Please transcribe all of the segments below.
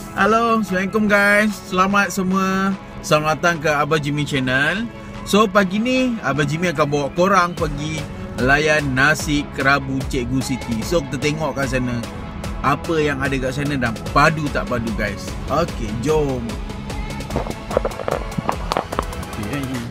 Halo, Assalamualaikum guys. Selamat semua. Selamat datang ke Abang Jimmy Channel. So pagi ni Abang Jimmy akan bawa korang pergi layan nasi kerabu Cikgu Siti. So kita tengok kat sana apa yang ada kat sana dan padu tak padu guys. Okey, jom. Okay.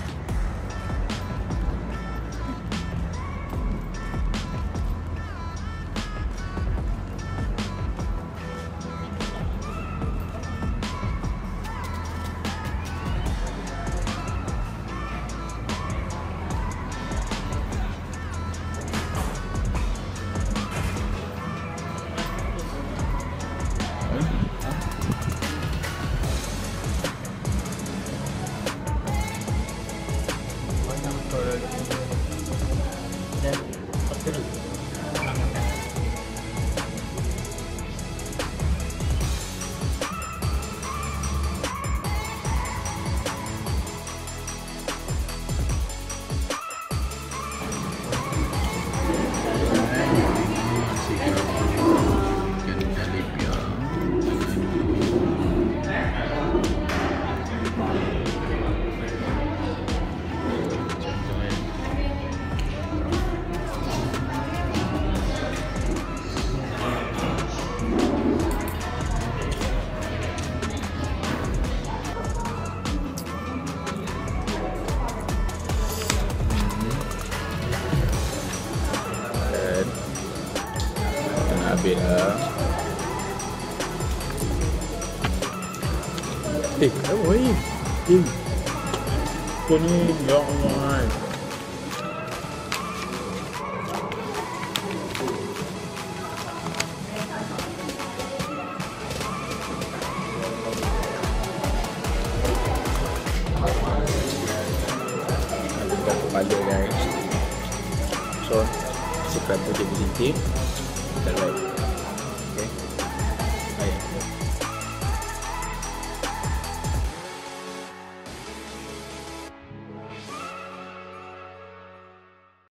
Habis lah. Apa ni? Kau ni, ya Allah. Ada berapa bala guys. So, subscribe to Cikgu Siti dan like.